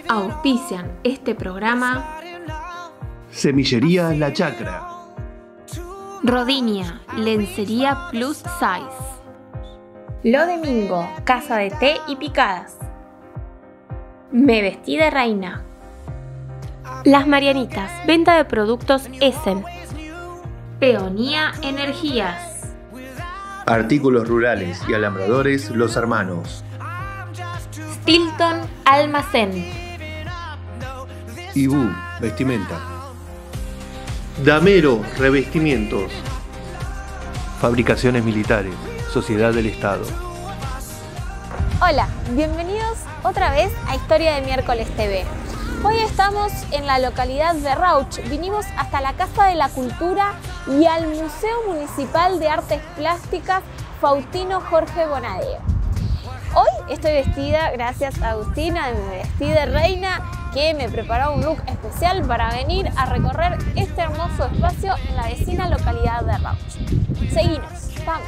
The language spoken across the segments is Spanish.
Auspician este programa Semillería La Chacra, Rodinia, lencería plus size, Lo Domingo, casa de té y picadas, Me Vestí de Reina, Las Marianitas, venta de productos Essen, Peonía Energías, Artículos Rurales y Alambradores Los Hermanos, Stilton Almacén, Ibú Vestimenta, Damero Revestimientos, Fabricaciones Militares, Sociedad del Estado. Hola, bienvenidos otra vez a Historia de Miércoles TV. Hoy estamos en la localidad de Rauch, vinimos hasta la Casa de la Cultura y al Museo Municipal de Artes Plásticas Faustino Jorge Bonadeo. Hoy estoy vestida, gracias a Agustina, Me Vestí de Reina, que me preparó un look especial para venir a recorrer este hermoso espacio en la vecina localidad de Rauch. Seguinos, vamos.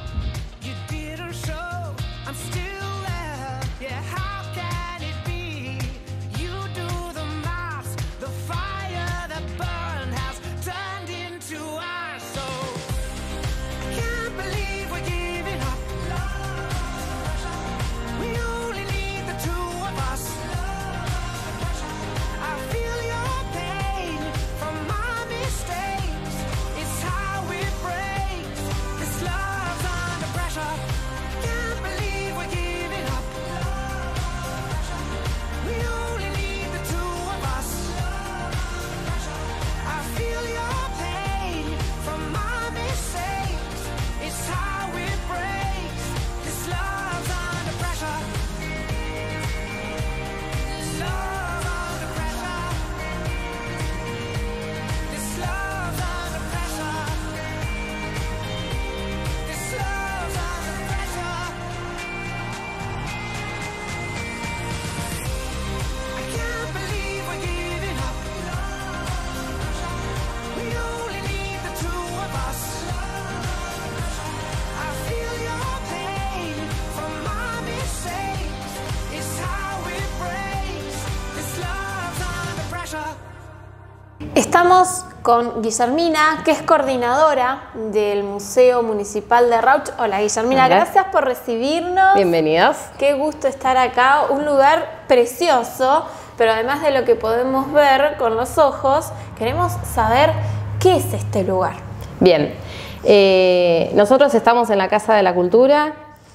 Estamos con Guillermina, que es coordinadora del Museo Municipal de Rauch. Hola Guillermina, Hola. Gracias por recibirnos. Bienvenidos. Qué gusto estar acá, un lugar precioso, pero además de lo que podemos ver con los ojos, queremos saber qué es este lugar. Bien, nosotros estamos en la Casa de la Cultura,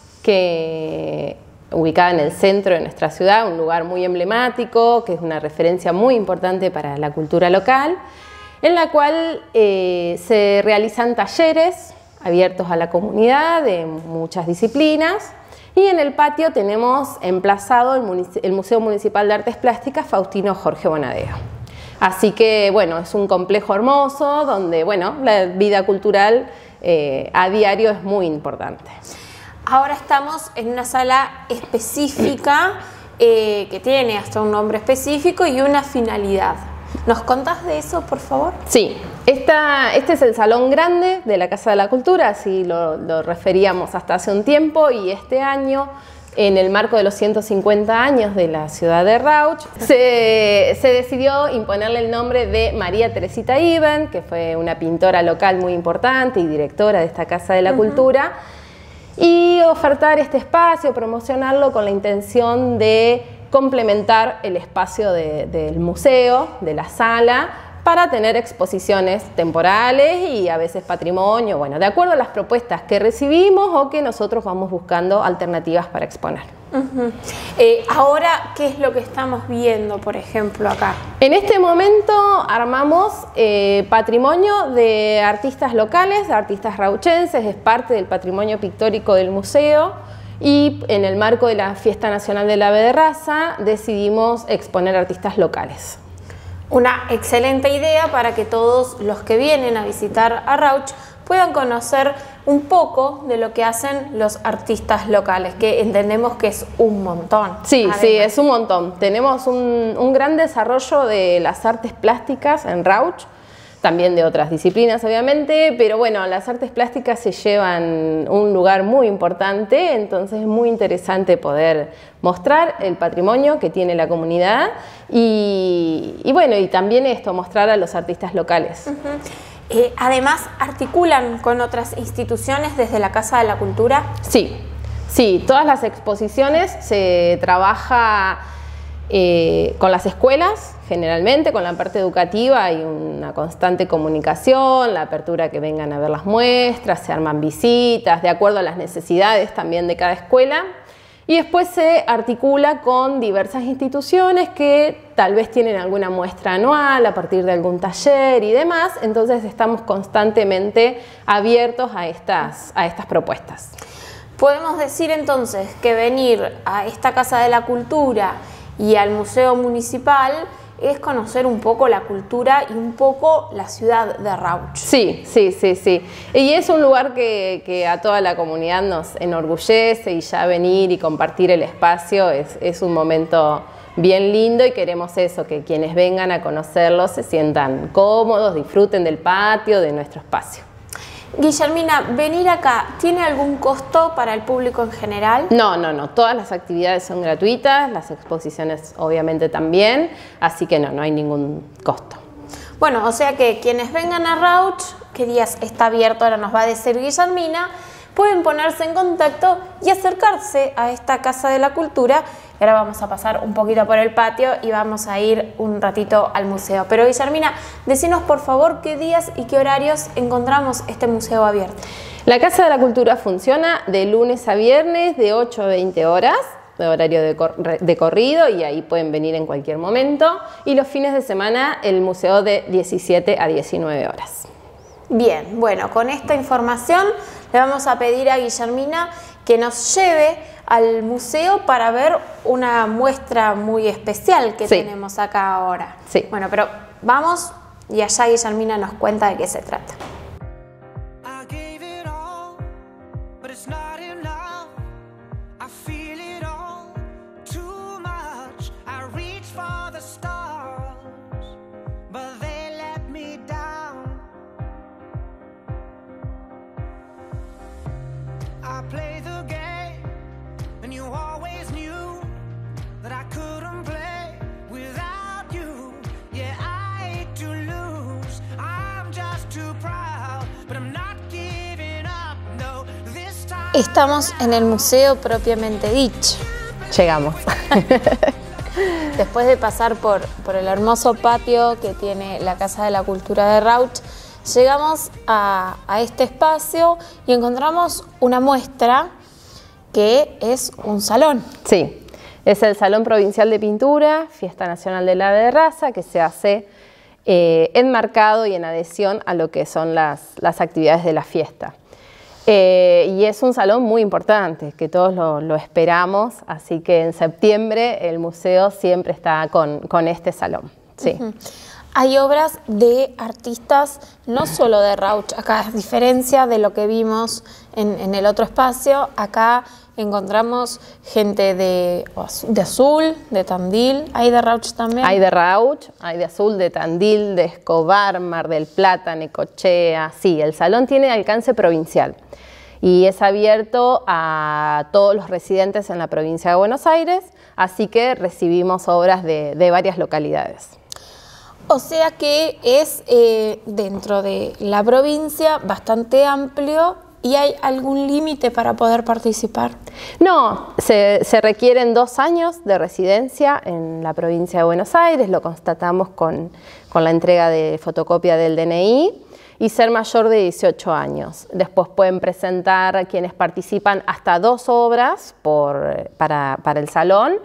ubicada en el centro de nuestra ciudad, un lugar muy emblemático, que es una referencia muy importante para la cultura local, en la cual se realizan talleres abiertos a la comunidad de muchas disciplinas, y en el patio tenemos emplazado el Museo Municipal de Artes Plásticas Faustino Jorge Bonadeo. Así que, bueno, es un complejo hermoso donde, bueno, la vida cultural a diario es muy importante. Ahora estamos en una sala específica que tiene hasta un nombre específico y una finalidad. ¿Nos contás de eso, por favor? Sí, este es el salón grande de la Casa de la Cultura, así lo referíamos hasta hace un tiempo, y este año, en el marco de los 150 años de la ciudad de Rauch, se decidió imponerle el nombre de María Teresita Iben, que fue una pintora local muy importante y directora de esta Casa de la Cultura, y ofertar este espacio, promocionarlo con la intención de complementar el espacio del museo, de la sala, para tener exposiciones temporales y a veces patrimonio, bueno, de acuerdo a las propuestas que recibimos o que nosotros vamos buscando alternativas para exponer. Ahora, ¿qué es lo que estamos viendo, por ejemplo, acá? En este momento armamos patrimonio de artistas locales, de artistas rauchenses, es parte del patrimonio pictórico del museo, y en el marco de la Fiesta Nacional del Ave de Raza decidimos exponer artistas locales. Una excelente idea para que todos los que vienen a visitar a Rauch puedan conocer un poco de lo que hacen los artistas locales, que entendemos que es un montón. Sí, además. sí, es un montón. Tenemos un gran desarrollo de las artes plásticas en Rauch. también de otras disciplinas obviamente, pero bueno, las artes plásticas se llevan un lugar muy importante, entonces es muy interesante poder mostrar el patrimonio que tiene la comunidad y bueno, y también esto, mostrar a los artistas locales. Además, ¿articulan con otras instituciones desde la Casa de la Cultura? Sí, sí, todas las exposiciones se trabaja con las escuelas, generalmente, con la parte educativa hay una constante comunicación, la apertura que vengan a ver las muestras, se arman visitas, de acuerdo a las necesidades también de cada escuela. Y después se articula con diversas instituciones que tal vez tienen alguna muestra anual a partir de algún taller y demás, entonces estamos constantemente abiertos a estas propuestas. Podemos decir entonces que venir a esta Casa de la Cultura y al Museo Municipal es conocer un poco la cultura y un poco la ciudad de Rauch. Sí, sí, sí, sí. Y es un lugar que a toda la comunidad nos enorgullece y ya venir y compartir el espacio es un momento bien lindo y queremos eso, que quienes vengan a conocerlo se sientan cómodos, disfruten del patio, de nuestro espacio. Guillermina, ¿venir acá tiene algún costo para el público en general? No, no, no. Todas las actividades son gratuitas, las exposiciones obviamente también, así que no hay ningún costo. Bueno, o sea que quienes vengan a Rauch, ¿qué días está abierto? Ahora nos va a decir Guillermina, pueden ponerse en contacto y acercarse a esta Casa de la Cultura. Y ahora vamos a pasar un poquito por el patio y vamos a ir un ratito al museo. Pero Guillermina, decinos por favor qué días y qué horarios encontramos este museo abierto. La Casa de la Cultura funciona de lunes a viernes de 8 a 20 horas, de horario de corrido, y ahí pueden venir en cualquier momento. Y los fines de semana el museo de 17 a 19 horas. Bien, bueno, con esta información le vamos a pedir a Guillermina que nos lleve al museo para ver una muestra muy especial que tenemos acá ahora. Sí. Bueno, pero vamos y allá Guillermina nos cuenta de qué se trata. Estamos en el museo propiamente dicho. Llegamos. Después de pasar por el hermoso patio que tiene la Casa de la Cultura de Rauch, llegamos a este espacio y encontramos una muestra que es un salón. Sí, es el Salón Provincial de Pintura, Fiesta Nacional del Ave de Raza, que se hace enmarcado y en adhesión a lo que son las actividades de la fiesta. Y es un salón muy importante, que todos lo esperamos, así que en septiembre el museo siempre está con este salón. Sí. Hay obras de artistas no solo de Rauch, acá a diferencia de lo que vimos en el otro espacio, acá encontramos gente de Azul, de Tandil, ¿hay de Rauch también? Hay de Rauch, hay de Azul, de Tandil, de Escobar, Mar del Plata, Necochea. Sí, el salón tiene alcance provincial y es abierto a todos los residentes en la provincia de Buenos Aires, así que recibimos obras de varias localidades. O sea que es dentro de la provincia bastante amplio. ¿Y hay algún límite para poder participar? No, se requieren 2 años de residencia en la provincia de Buenos Aires, lo constatamos con la entrega de fotocopia del DNI, y ser mayor de 18 años. Después pueden presentar quienes participan hasta 2 obras para el salón.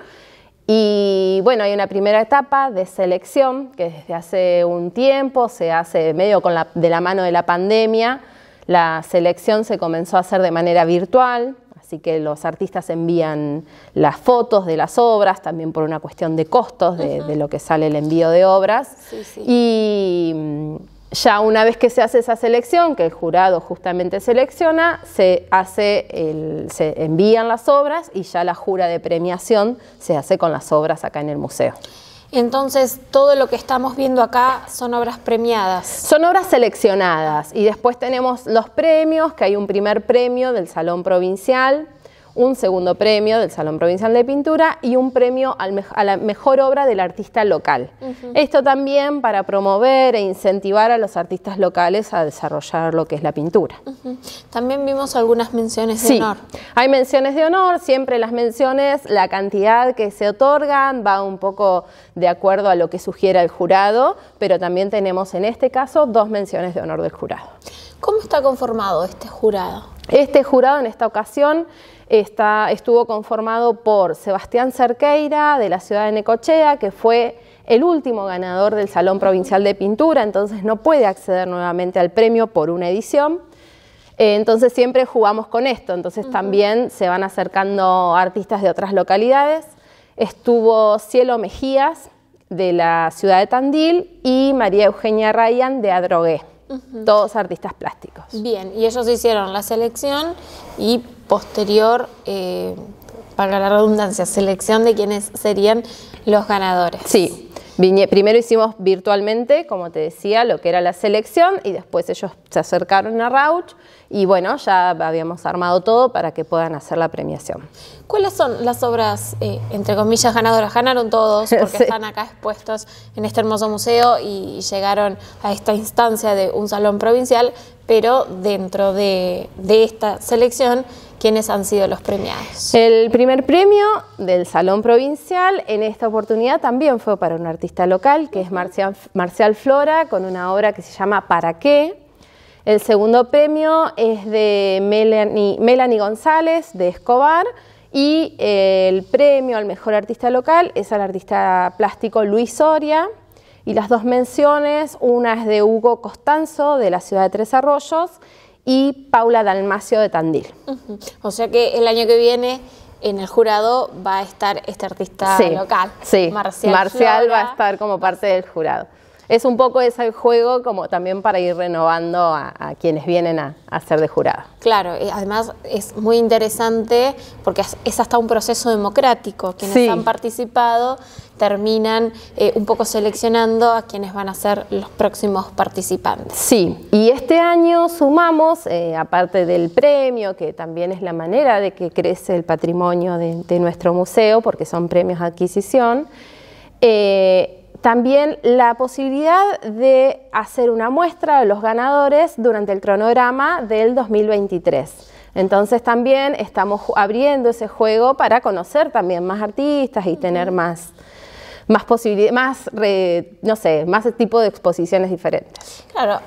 Y bueno, hay una primera etapa de selección que desde hace un tiempo se hace medio de la mano de la pandemia. La selección se comenzó a hacer de manera virtual, así que los artistas envían las fotos de las obras, también por una cuestión de costos de lo que sale el envío de obras. Sí, sí. Y ya una vez que se hace esa selección, que el jurado justamente selecciona, se envían las obras y ya la jura de premiación se hace con las obras acá en el museo. Entonces, todo lo que estamos viendo acá son obras premiadas. Son obras seleccionadas y después tenemos los premios, que hay un primer premio del Salón Provincial, un segundo premio del Salón Provincial de Pintura y un premio a la mejor obra del artista local. Esto también para promover e incentivar a los artistas locales a desarrollar lo que es la pintura. También vimos algunas menciones de honor. Hay menciones de honor, siempre las menciones, la cantidad que se otorgan va un poco de acuerdo a lo que sugiera el jurado, pero también tenemos en este caso 2 menciones de honor del jurado. ¿Cómo está conformado este jurado? Este jurado en esta ocasión estuvo conformado por Sebastián Cerqueira de la ciudad de Necochea, que fue el último ganador del Salón Provincial de Pintura, entonces no puede acceder nuevamente al premio por una edición. Entonces siempre jugamos con esto, entonces también se van acercando artistas de otras localidades. Estuvo Cielo Mejías de la ciudad de Tandil y María Eugenia Ryan de Adrogué. Todos artistas plásticos. Bien, y ellos hicieron la selección y posterior, para la redundancia, selección de quienes serían los ganadores. Sí, primero hicimos virtualmente, como te decía, lo que era la selección y después ellos se acercaron a Rauch y bueno, ya habíamos armado todo para que puedan hacer la premiación. ¿Cuáles son las obras, entre comillas, ganadoras? Ganaron todos porque están acá expuestos en este hermoso museo y llegaron a esta instancia de un salón provincial, pero dentro de esta selección, ¿quiénes han sido los premiados? El primer premio del Salón Provincial en esta oportunidad también fue para un artista local, que es Marcial Flora, con una obra que se llama ¿Para qué? El segundo premio es de Melanie González, de Escobar, y el premio al mejor artista local es al artista plástico Luis Soria, y las 2 menciones, una es de Hugo Costanzo, de la ciudad de Tres Arroyos, y Paula Dalmacio de Tandil. O sea que el año que viene en el jurado va a estar este artista local. Sí, Marcial va a estar como parte del jurado. Es un poco ese juego como también para ir renovando a quienes vienen a ser de jurado. Claro, además es muy interesante porque es hasta un proceso democrático. Quienes han participado terminan un poco seleccionando a quienes van a ser los próximos participantes. Sí, y este año sumamos, aparte del premio, que también es la manera de que crece el patrimonio de nuestro museo, porque son premios de adquisición, también la posibilidad de hacer una muestra de los ganadores durante el cronograma del 2023. Entonces también estamos abriendo ese juego para conocer también más artistas y tener más posibilidades, no sé, más tipo de exposiciones diferentes. Claro,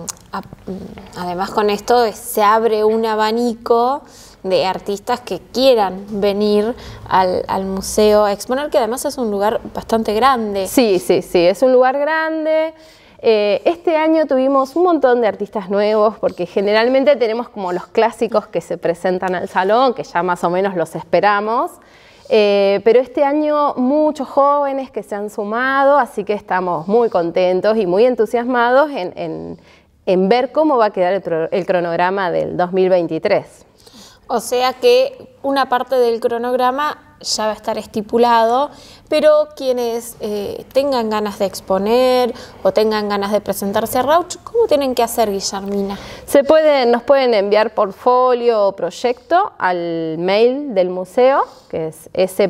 además con esto se abre un abanico de artistas que quieran venir al museo a exponer, que además es un lugar bastante grande. Sí, es un lugar grande. Este año tuvimos un montón de artistas nuevos, porque generalmente tenemos como los clásicos que se presentan al salón, que ya más o menos los esperamos. Pero este año muchos jóvenes que se han sumado, así que estamos muy contentos y muy entusiasmados en ver cómo va a quedar el cronograma del 2023. O sea que una parte del cronograma ya va a estar estipulado, pero quienes tengan ganas de exponer o tengan ganas de presentarse a Rauch, ¿cómo tienen que hacer, Guillermina? Nos pueden enviar portfolio o proyecto al mail del museo, que es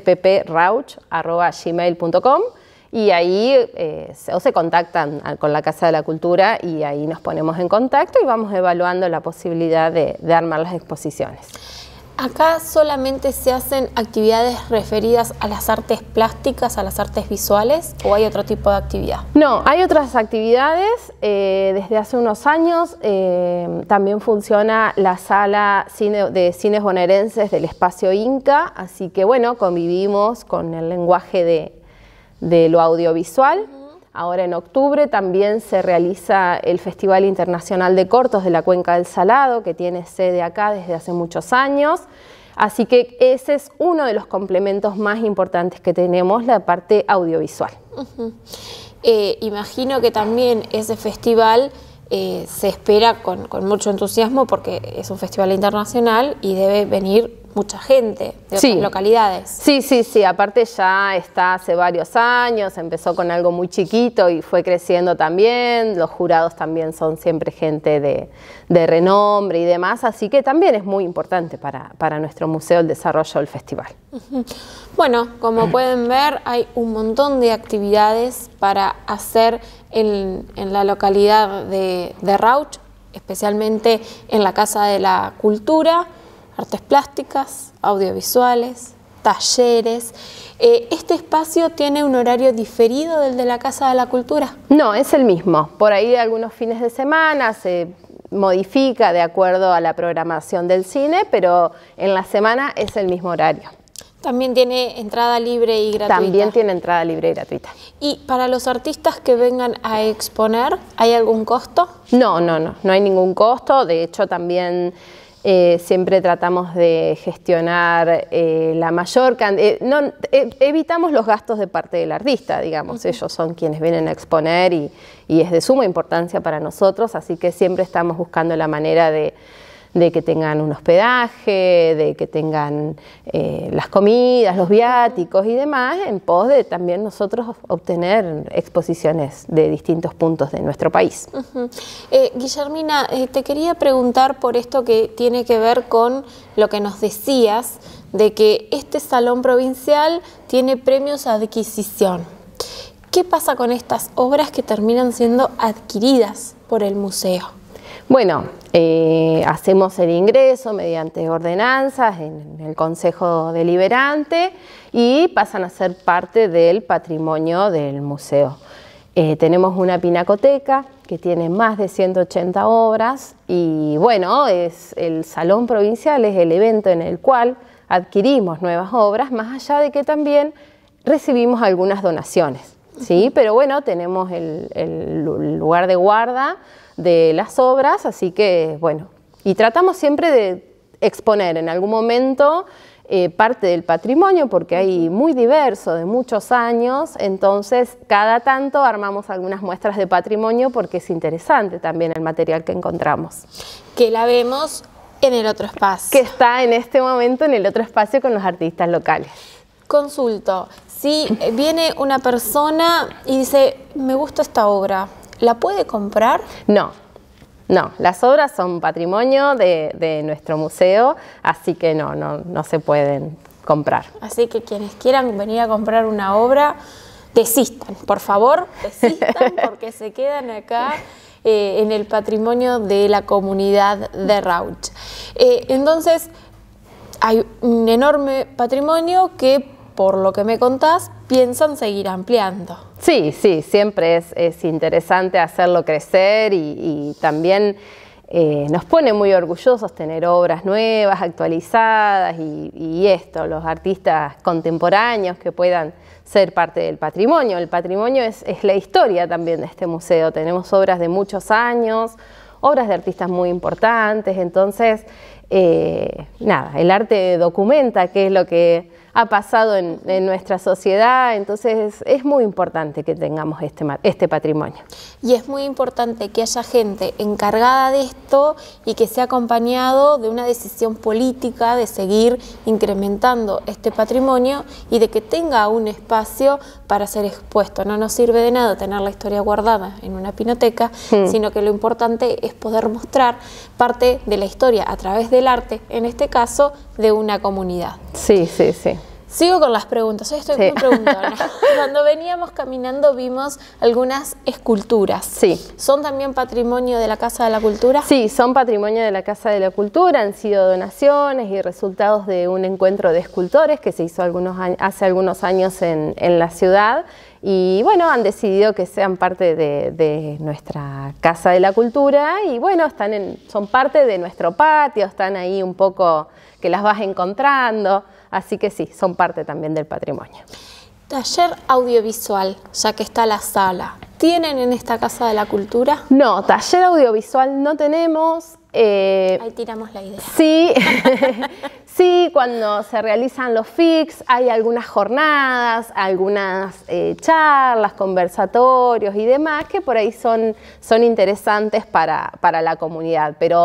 spprauch@gmail.com, y ahí se contactan con la Casa de la Cultura y ahí nos ponemos en contacto y vamos evaluando la posibilidad de armar las exposiciones. ¿Acá solamente se hacen actividades referidas a las artes plásticas, a las artes visuales, o hay otro tipo de actividad? No, hay otras actividades. Desde hace unos años también funciona la sala de cines bonaerenses del Espacio Inca, así que bueno, convivimos con el lenguaje de lo audiovisual. Ahora en octubre también se realiza el Festival Internacional de Cortos de la Cuenca del Salado, que tiene sede acá desde hace muchos años. Así que ese es uno de los complementos más importantes que tenemos, la parte audiovisual. Imagino que también ese festival se espera con mucho entusiasmo porque es un festival internacional y debe venir mucha gente de Sí. otras localidades. Sí, aparte ya está hace varios años, empezó con algo muy chiquito y fue creciendo también, los jurados también son siempre gente de renombre y demás, así que también es muy importante para nuestro museo el desarrollo del festival. Bueno, como pueden ver, hay un montón de actividades para hacer en la localidad de Rauch, especialmente en la Casa de la Cultura, artes plásticas, audiovisuales, talleres. ¿Este espacio tiene un horario diferido del de la Casa de la Cultura? No, es el mismo. Por ahí algunos fines de semana se modifica de acuerdo a la programación del cine, pero en la semana es el mismo horario. También tiene entrada libre y gratuita. También tiene entrada libre y gratuita. ¿Y para los artistas que vengan a exponer, hay algún costo? No hay ningún costo. De hecho, también siempre tratamos de gestionar la mayor cantidad. Evitamos los gastos de parte del artista, digamos. Ellos son quienes vienen a exponer y es de suma importancia para nosotros, así que siempre estamos buscando la manera de que tengan un hospedaje, de que tengan las comidas, los viáticos y demás, en pos de también nosotros obtener exposiciones de distintos puntos de nuestro país. Guillermina, te quería preguntar por esto que tiene que ver con lo que nos decías, de que este salón provincial tiene premios a adquisición. ¿Qué pasa con estas obras que terminan siendo adquiridas por el museo? Bueno, hacemos el ingreso mediante ordenanzas en el Consejo Deliberante y pasan a ser parte del patrimonio del museo. Tenemos una pinacoteca que tiene más de 180 obras y bueno, el Salón Provincial es el evento en el cual adquirimos nuevas obras, más allá de que también recibimos algunas donaciones, ¿sí? Pero bueno, tenemos el lugar de guarda de las obras, así que bueno, y tratamos siempre de exponer en algún momento parte del patrimonio porque hay muy diverso, de muchos años, entonces cada tanto armamos algunas muestras de patrimonio porque es interesante también el material que encontramos. Que la vemos en el otro espacio. Que está en este momento en el otro espacio con los artistas locales. Consulto, si viene una persona y dice, me gusta esta obra, ¿la puede comprar? No, las obras son patrimonio de nuestro museo, así que no se pueden comprar. Así que quienes quieran venir a comprar una obra, desistan, por favor, desistan porque se quedan acá en el patrimonio de la comunidad de Rauch. Entonces, hay un enorme patrimonio que, por lo que me contás, piensan seguir ampliando. Sí, siempre es interesante hacerlo crecer y también nos pone muy orgullosos tener obras nuevas, actualizadas y esto, los artistas contemporáneos que puedan ser parte del patrimonio. El patrimonio es la historia también de este museo. Tenemos obras de muchos años, obras de artistas muy importantes, entonces, el arte documenta qué es lo que ha pasado en nuestra sociedad, entonces es muy importante que tengamos este patrimonio. Y es muy importante que haya gente encargada de esto y que sea acompañado de una decisión política de seguir incrementando este patrimonio y de que tenga un espacio para ser expuesto. No nos sirve de nada tener la historia guardada en una pinacoteca, sino que lo importante es poder mostrar parte de la historia a través del arte, en este caso, de una comunidad. Sí. Sigo con las preguntas, hoy estoy muy preguntona. Cuando veníamos caminando vimos algunas esculturas. Sí. ¿Son también patrimonio de la Casa de la Cultura? Sí, son patrimonio de la Casa de la Cultura, han sido donaciones y resultados de un encuentro de escultores que se hizo hace algunos años en la ciudad. Y bueno, han decidido que sean parte de nuestra Casa de la Cultura y bueno, son parte de nuestro patio, están ahí un poco que las vas encontrando, así que sí, son parte también del patrimonio. Taller audiovisual, ya que está la sala, ¿tienen en esta Casa de la Cultura? No, taller audiovisual no tenemos. Ahí tiramos la idea. Sí, sí, cuando se realizan los FICS hay algunas jornadas, algunas charlas, conversatorios y demás que por ahí son interesantes para la comunidad, pero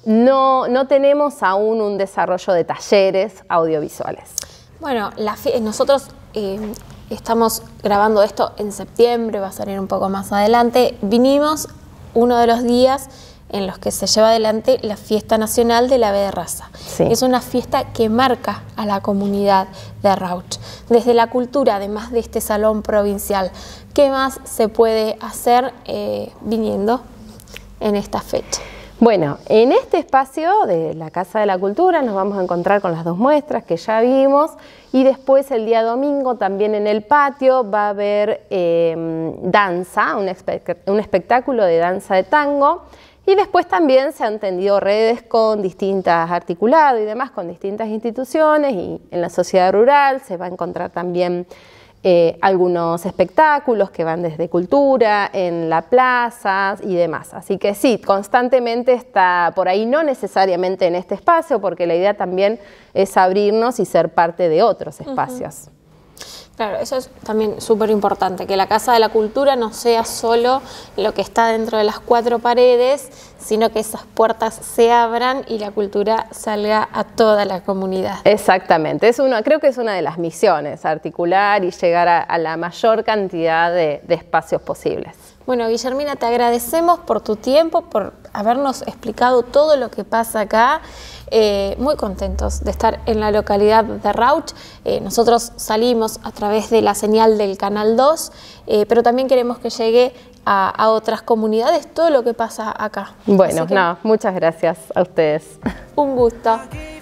no tenemos aún un desarrollo de talleres audiovisuales. Bueno, nosotros estamos grabando esto en septiembre, va a salir un poco más adelante. Vinimos uno de los días en los que se lleva adelante la Fiesta Nacional del Ave de Raza. Sí. Es una fiesta que marca a la comunidad de Rauch. Desde la cultura, además de este salón provincial, ¿qué más se puede hacer viniendo en esta fecha? Bueno, en este espacio de la Casa de la Cultura nos vamos a encontrar con las 2 muestras que ya vimos, y después el día domingo también en el patio va a haber danza, un espectáculo de danza de tango, y después también se han tendido redes con distintas articulados y demás, con distintas instituciones, y en la sociedad rural se va a encontrar también algunos espectáculos que van desde cultura, en la plaza y demás. Así que sí, constantemente está por ahí, no necesariamente en este espacio, porque la idea también es abrirnos y ser parte de otros espacios. Claro, eso es también súper importante, que la Casa de la Cultura no sea solo lo que está dentro de las 4 paredes, sino que esas puertas se abran y la cultura salga a toda la comunidad. Exactamente, creo que es una de las misiones, articular y llegar a la mayor cantidad de espacios posibles. Bueno, Guillermina, te agradecemos por tu tiempo, por habernos explicado todo lo que pasa acá. Muy contentos de estar en la localidad de Rauch. Nosotros salimos a través de la señal del Canal 2, pero también queremos que llegue a otras comunidades todo lo que pasa acá. Bueno, muchas gracias a ustedes. Un gusto.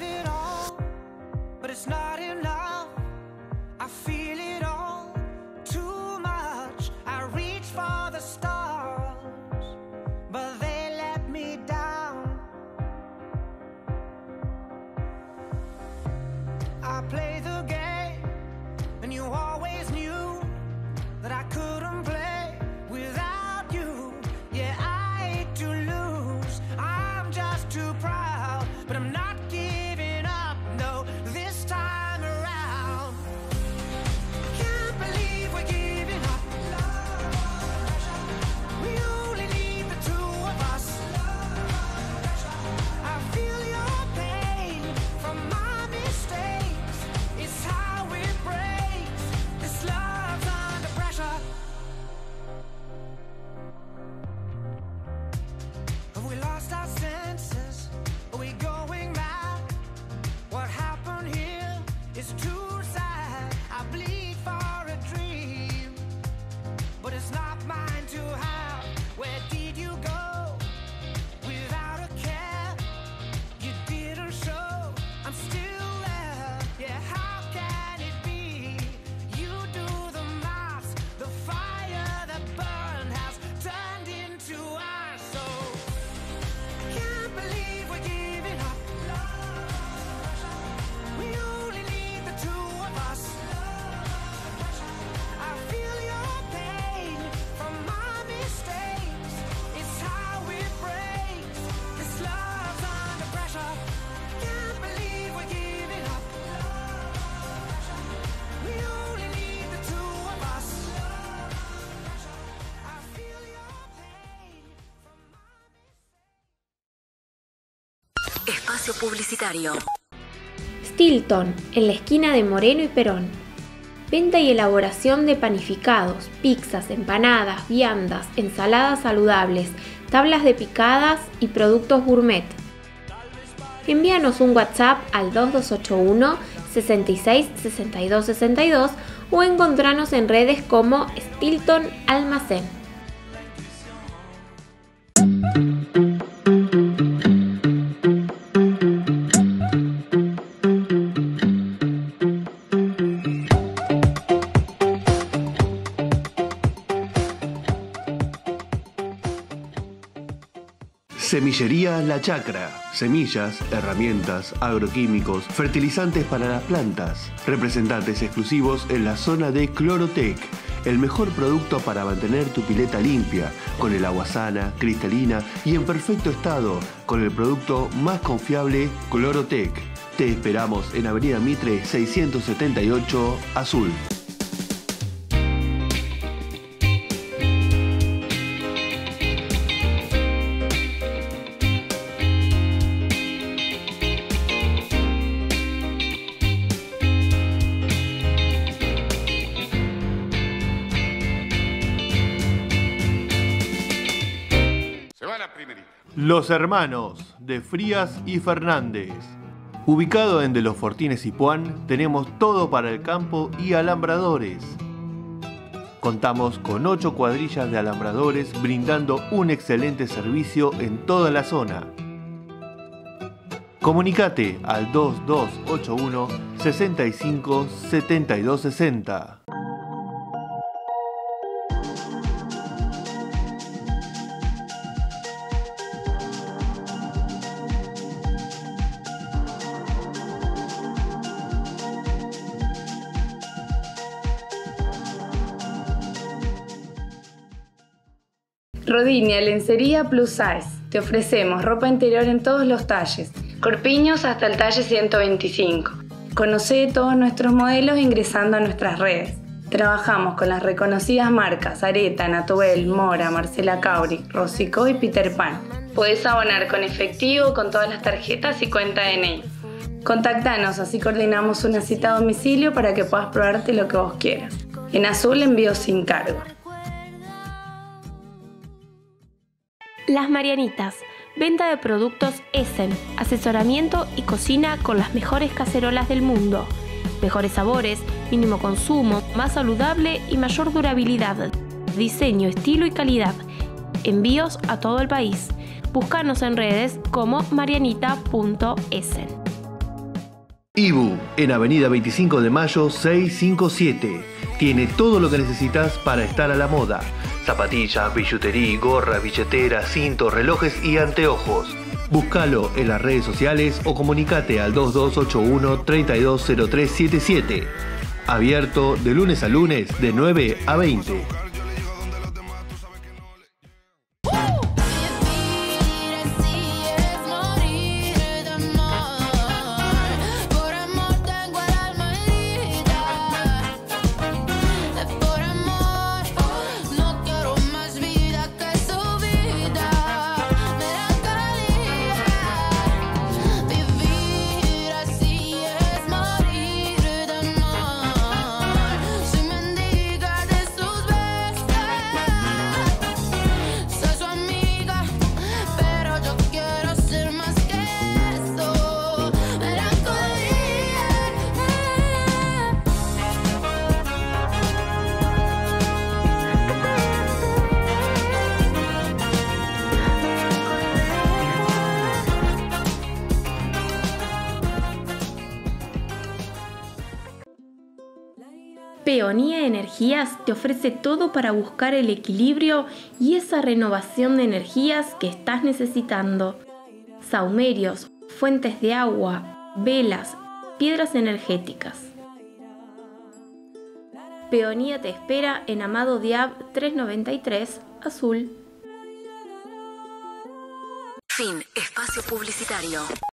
I play the game, and you always knew that I couldn't play without you. Yeah, I hate to lose, I'm just too proud, but I'm not giving up, no, this time around. Can't believe we're giving up. We only need the 2 of us. I feel your pain from my mistakes. It's how it breaks. This love's under pressure. Have we lost our senses? Are we going mad? What happened here is too sad. I bleed for a dream, but it's not mine to have. Where did you go? Without a care, you didn't show. I'm still there. Yeah, how can it be? You do the math. The fire that burned has turned into ash. So can't believe we're giving up. We only need the 2 of us. I feel your pain from my mistakes. It's how it breaks. This love's under pressure. Can't believe we're giving up. We only need the 2 of us. I feel your pain from my Espacio publicitario. Stilton, en la esquina de Moreno y Perón. Venta y elaboración de panificados, pizzas, empanadas, viandas, ensaladas saludables, tablas de picadas y productos gourmet. Envíanos un WhatsApp al 2281 66 62 62 o encontranos en redes como Stilton Almacén. Semillería La Chacra. Semillas, herramientas, agroquímicos, fertilizantes para las plantas. Representantes exclusivos en la zona de Clorotec. El mejor producto para mantener tu pileta limpia, con el agua sana, cristalina y en perfecto estado, con el producto más confiable Clorotec. Te esperamos en Avenida Mitre 678, Azul. Los Hermanos, de Frías y Fernández. Ubicado en De los Fortines y Puan, tenemos todo para el campo y alambradores. Contamos con 8 cuadrillas de alambradores brindando un excelente servicio en toda la zona. Comunicate al 2281 65 72 60. Rodinia Lencería Plus Size. Te ofrecemos ropa interior en todos los talles, corpiños hasta el talle 125. Conoce todos nuestros modelos ingresando a nuestras redes. Trabajamos con las reconocidas marcas Areta, Natuel, Mora, Marcela Cauri, Rosicó y Peter Pan. Podés abonar con efectivo con todas las tarjetas y cuenta DNI. Contactanos, así coordinamos una cita a domicilio para que puedas probarte lo que vos quieras. En azul, envío sin cargo. Las Marianitas, venta de productos Essen, asesoramiento y cocina con las mejores cacerolas del mundo. Mejores sabores, mínimo consumo, más saludable y mayor durabilidad. Diseño, estilo y calidad. Envíos a todo el país. Búscanos en redes como marianita.essen. Ibu, en Avenida 25 de Mayo 657. Tiene todo lo que necesitas para estar a la moda. Zapatillas, billutería, gorra, billetera, cintos, relojes y anteojos. Búscalo en las redes sociales o comunicate al 2281 320377. Abierto de lunes a lunes de 9 a 20. Peonía Energías te ofrece todo para buscar el equilibrio y esa renovación de energías que estás necesitando. Saumerios, fuentes de agua, velas, piedras energéticas. Peonía te espera en Amado Diab 393, Azul. Fin. Espacio publicitario.